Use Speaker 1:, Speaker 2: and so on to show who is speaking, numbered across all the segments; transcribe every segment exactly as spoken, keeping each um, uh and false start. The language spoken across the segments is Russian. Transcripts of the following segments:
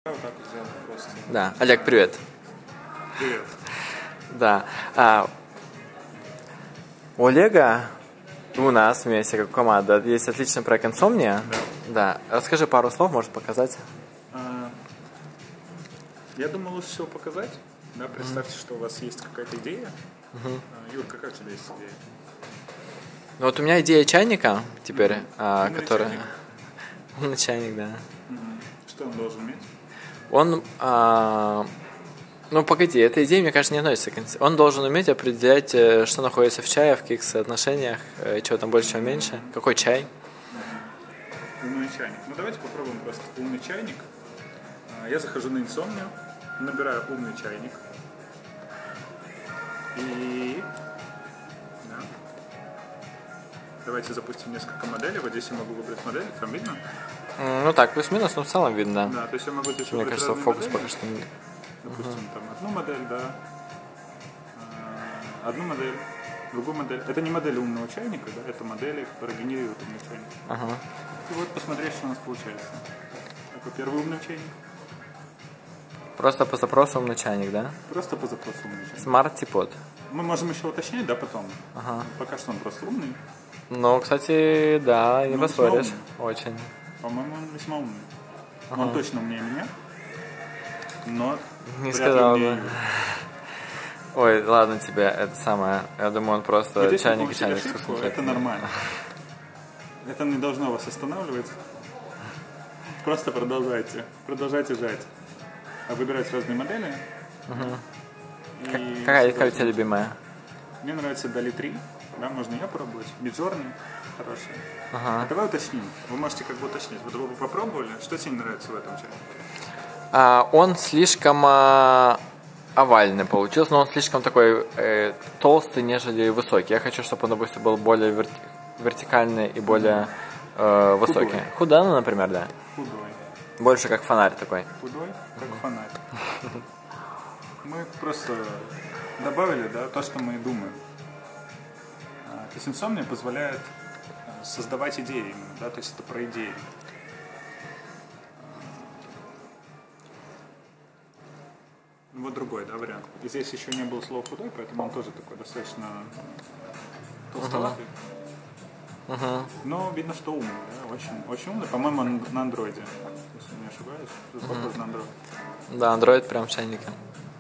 Speaker 1: Вот так вот сделаем просто.
Speaker 2: Да. Олег, привет.
Speaker 1: Привет.
Speaker 2: Да. А, у Олега и у нас вместе, как команда, есть отличный проект Insomnia.
Speaker 1: Да.
Speaker 2: Да. Расскажи пару слов, может показать.
Speaker 1: А, я думал лучше всего показать. Да, представьте, mm-hmm. что у вас есть какая-то идея. Mm-hmm. А, Юр, какая у тебя есть идея?
Speaker 2: Ну вот у меня идея чайника теперь, mm-hmm. а,
Speaker 1: Умный
Speaker 2: который...
Speaker 1: чайник?
Speaker 2: Умный чайник, да.
Speaker 1: Mm-hmm. Что он должен иметь?
Speaker 2: Он... А... Ну, погоди, эта идея, мне кажется, не относится к концепции. Он должен уметь определять, что находится в чае, в каких соотношениях, чего там больше, чего меньше. Какой чай.
Speaker 1: Умный чайник. Ну, давайте попробуем просто умный чайник. Я захожу на Insomnia, набираю умный чайник. И... Да. Давайте запустим несколько моделей. Вот здесь я могу выбрать модель. Там видно?
Speaker 2: Ну так, плюс-минус, но в целом видно.
Speaker 1: Да, то есть я могу здесь
Speaker 2: Мне
Speaker 1: выбрать
Speaker 2: кажется,
Speaker 1: разные
Speaker 2: фокус
Speaker 1: модели.
Speaker 2: пока что не...
Speaker 1: Допустим, uh-huh. там одну модель, да, одну модель, другую модель. Это не модель умного чайника, да, это модели, которые генерируют умный чайник.
Speaker 2: Uh-huh.
Speaker 1: И вот посмотреть, что у нас получается. Такой первый умный чайник.
Speaker 2: Просто по запросу умный чайник, да?
Speaker 1: Просто по запросу умный чайник.
Speaker 2: Smart Teapot.
Speaker 1: Мы можем еще уточнить, да, потом.
Speaker 2: Uh-huh.
Speaker 1: Пока что он просто умный.
Speaker 2: Ну, кстати, да, не поспоришь. Очень.
Speaker 1: По-моему, он весьма умный.
Speaker 2: Uh-huh.
Speaker 1: Он точно умнее меня. Но
Speaker 2: не сказал бы. Ой, ладно тебе, это самое. Я думаю, он просто
Speaker 1: вот
Speaker 2: чайник и чайник.
Speaker 1: Ошибку, это нормально. Это не должно вас останавливать. Просто продолжайте. Продолжайте жать. Выбирать разные модели.
Speaker 2: Угу. И какая, какая у тебя любимая?
Speaker 1: Мне нравится Dali три. Да, можно ее пробовать. Midjourney хорошая.
Speaker 2: Ага.
Speaker 1: А давай уточним. Вы можете как бы уточнить. Вот вы попробовали. Что тебе не нравится в этом чайнике?
Speaker 2: А, он слишком а, овальный получился, но он слишком такой э, толстый, нежели высокий. Я хочу, чтобы он, допустим, был более вер... вертикальный и более э, высокий.
Speaker 1: Худой.
Speaker 2: Худой, ну, например, да.
Speaker 1: Худой.
Speaker 2: Больше как фонарь такой.
Speaker 1: Худой, как фонарь. Мы просто добавили, да, то, что мы думаем. То есть Insomnia позволяет создавать идеи именно, да, то есть это про идеи. Вот другой, да, вариант. И здесь еще не было слова худой, поэтому он тоже такой достаточно толстоватый. Uh-huh. Uh-huh. Но видно, что умный, да, очень, очень умный. По-моему, он на андроиде, если не ошибаюсь. Uh-huh. На Android.
Speaker 2: Да, андроид прям чайником.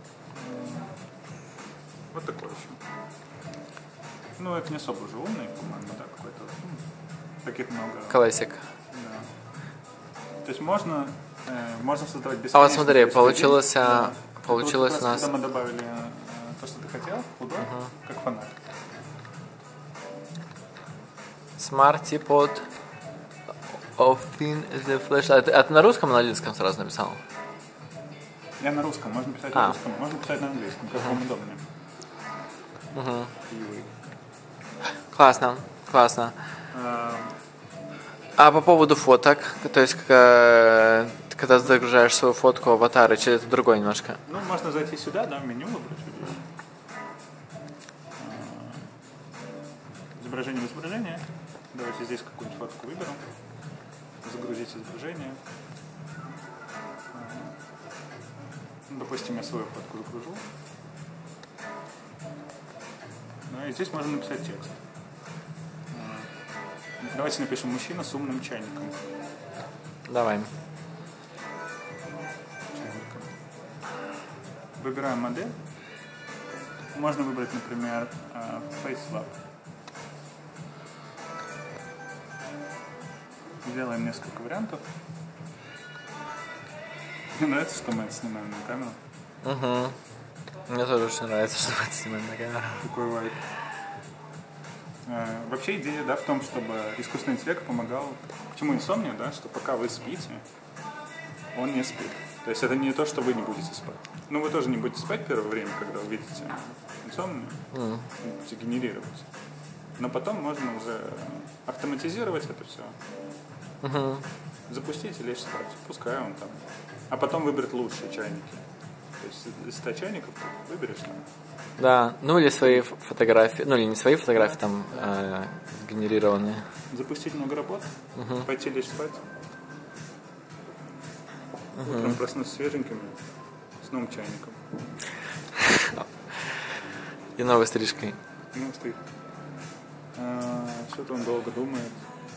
Speaker 1: Вот такой еще. Ну, это не особо уже умный, по-моему, да, какой-то. Ну, таких много.
Speaker 2: Классик.
Speaker 1: Да. То есть можно, э, можно создавать бесконечно.
Speaker 2: А вот смотри, получилось...
Speaker 1: Да.
Speaker 2: Получилось
Speaker 1: вот
Speaker 2: у нас...
Speaker 1: Когда мы добавили то, что ты хотел, худой, uh-huh. как фонарь.
Speaker 2: Smart Teapot of thin the flash. А ты, а ты на русском или на английском сразу написал?
Speaker 1: Я на русском, можно писать
Speaker 2: а.
Speaker 1: на русском, можно писать на английском, как вам uh-huh. удобнее.
Speaker 2: Uh-huh. Классно, классно.
Speaker 1: Uh...
Speaker 2: А по поводу фоток, то есть когда загружаешь свою фотку в аватар, или это другое немножко?
Speaker 1: Ну, можно зайти сюда, да, в меню выбрать. Изображение в изображение. Давайте здесь какую-нибудь фотку выберем. Загрузить изображение. Ну, допустим, я свою фотку загружу. Ну и здесь можно написать текст. Давайте напишем «мужчина с умным чайником».
Speaker 2: Давай.
Speaker 1: Чайником. Выбираем модель. Можно выбрать, например, FaceLab. Сделаем несколько вариантов. Мне нравится, что мы это снимаем на камеру.
Speaker 2: Угу. Мне тоже очень нравится, что мы это снимаем на камеру.
Speaker 1: Такой вайб. Вообще идея, да, в том, чтобы искусственный интеллект помогал. Почему Insomnia, да, что пока вы спите, он не спит. То есть это не то, что вы не будете спать. Ну, вы тоже не будете спать первое время, когда увидите Insomnia, mm. будете генерировать. Но потом можно уже автоматизировать это все,
Speaker 2: uh-huh.
Speaker 1: запустить и лечь спать. Пускай он там. А потом выбрать лучшие чайники. То есть из ста чайников ты выберешь там.
Speaker 2: Да, ну или свои фотографии, ну или не свои фотографии, там э, генерированные.
Speaker 1: Запустить много работ, uh-huh. пойти лечь спать. Утром проснуться свеженькими, с новым чайником.
Speaker 2: И новой стрижкой.
Speaker 1: Ну, ты. А, что-то он долго думает.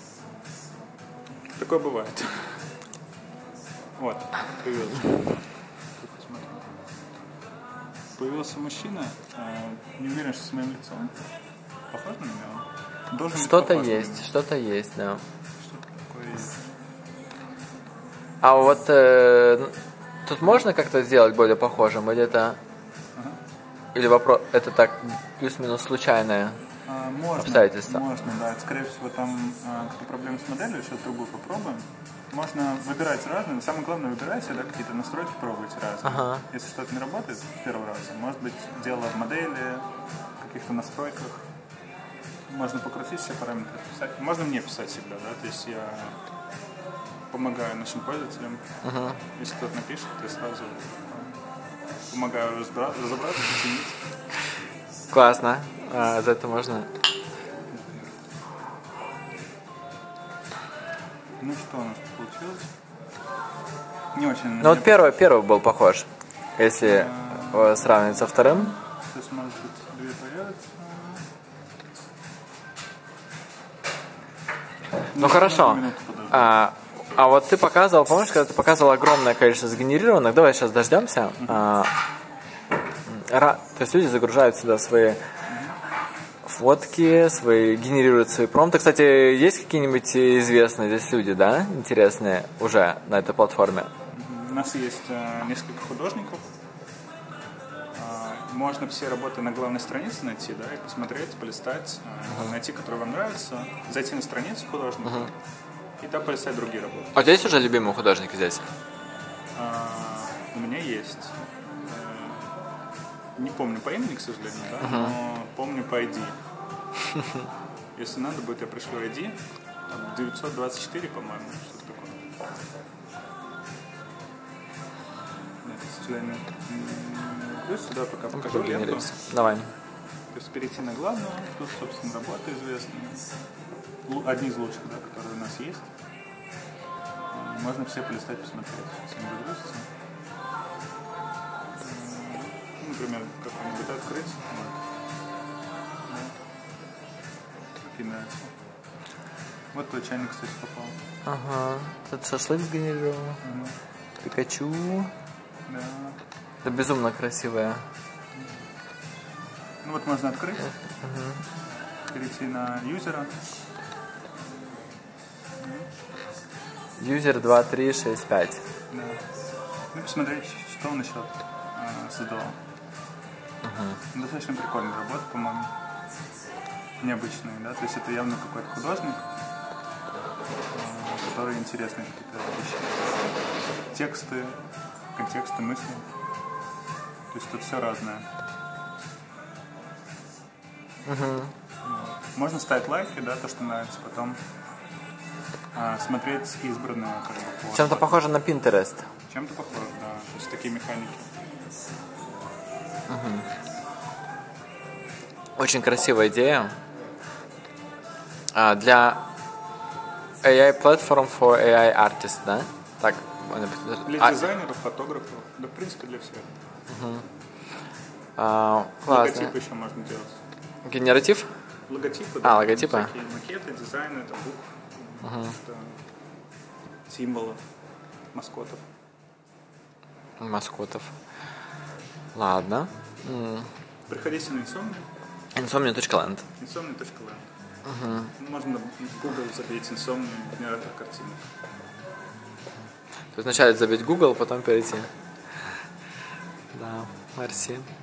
Speaker 1: Такое бывает. Вот, появился. Появился мужчина, не уверен, что с моим лицом. Похож на меня? Должен быть
Speaker 2: Что-то
Speaker 1: похож на
Speaker 2: есть,
Speaker 1: меня.
Speaker 2: что-то есть, да.
Speaker 1: Что-то такое есть.
Speaker 2: А вот э, тут можно как-то сделать более похожим, или это...
Speaker 1: Ага.
Speaker 2: Или вопрос, это так плюс-минус случайное
Speaker 1: А, можно,
Speaker 2: обстоятельство?
Speaker 1: можно, да. Скорее всего, там а, какие-то проблемы с моделью, сейчас другую попробуем. Можно выбирать разные, но самое главное, выбирайте, да, какие-то настройки пробуйте разные.
Speaker 2: Ага.
Speaker 1: Если что-то не работает с первого раза, может быть, дело в модели, в каких-то настройках. Можно покрутить все параметры, писать. Можно мне писать всегда, да, то есть я помогаю нашим пользователям.
Speaker 2: Угу.
Speaker 1: Если кто-то напишет, я сразу помогаю разбира- разобраться, починить.
Speaker 2: Классно. А, за это можно...
Speaker 1: Ну что у нас получилось? Не очень.
Speaker 2: Ну вот первый, первый был похож, если э, сравнивать со вторым.
Speaker 1: Сейчас, может быть, две появятся.
Speaker 2: Ну хорошо.
Speaker 1: Минуту подожду.
Speaker 2: А, а вот ты показывал, помнишь, когда ты показывал огромное количество сгенерированных, давай сейчас дождемся. А, ра- то есть люди загружают сюда свои фотки, свои, генерируют свои промпты. Кстати, есть какие-нибудь известные здесь люди, да, интересные уже на этой платформе?
Speaker 1: У нас есть э, несколько художников. Э, можно все работы на главной странице найти, да, и посмотреть, полистать, э, uh-huh. найти, которые вам нравятся, зайти на страницу художника uh-huh. и там полистать другие работы.
Speaker 2: А у тебя есть уже любимые художники здесь?
Speaker 1: Э, у меня есть. Э, не помню по имени, к сожалению, да, uh-huh. но помню по ай ди. Если надо будет, я пришлю ай ди. Там девятьсот двадцать четыре, по-моему, что-то такое. Я, к сожалению, плюс сюда пока покажу ленту.
Speaker 2: Давай.
Speaker 1: То есть перейти на главную. Тут, собственно, работы известные. Одни из лучших, да, которые у нас есть. Можно все полистать, посмотреть. Если не загрузится. Ну, например, какой-нибудь открыть. Вот. Нравится. Вот твой чайник, кстати, попал.
Speaker 2: Ага. Тут шашлык сгенерировал.
Speaker 1: Угу.
Speaker 2: Пикачу.
Speaker 1: Да.
Speaker 2: Это безумно красивая.
Speaker 1: Ну вот можно открыть.
Speaker 2: Угу.
Speaker 1: Перейти на юзера.
Speaker 2: Юзер два три шесть пять.
Speaker 1: Да. Ну посмотреть, что он еще э, создавал. Угу. Достаточно прикольная работа, по-моему. Необычные, да, то есть это явно какой-то художник, который интересные какие-то вещи. Тексты, контексты, мысли. То есть тут все разное.
Speaker 2: Uh-huh.
Speaker 1: Вот. Можно ставить лайки, да, то, что нравится, потом а, смотреть избранное, как бы, по
Speaker 2: Чем-то похоже на Pinterest.
Speaker 1: Чем-то похоже, да. То есть такие механики.
Speaker 2: Uh-huh. Очень красивая идея. А, для эй ай Platform for эй ай Artists, да? Так.
Speaker 1: Для дизайнеров, фотографов, да, в принципе, для всех.
Speaker 2: Угу. А,
Speaker 1: логотипы еще можно делать.
Speaker 2: Генератив?
Speaker 1: Логотипы,
Speaker 2: а,
Speaker 1: да.
Speaker 2: логотипы.
Speaker 1: Всякие макеты, дизайны, это букв,
Speaker 2: угу.
Speaker 1: это символов, маскотов.
Speaker 2: Маскотов. Ладно.
Speaker 1: Приходите на Insomnia.
Speaker 2: insomnia точка land.
Speaker 1: insomnia точка land.
Speaker 2: Угу.
Speaker 1: Можно в Google забить Insomnia, генератор картинок.
Speaker 2: То есть вначале забить Google, потом перейти. Да, мерси.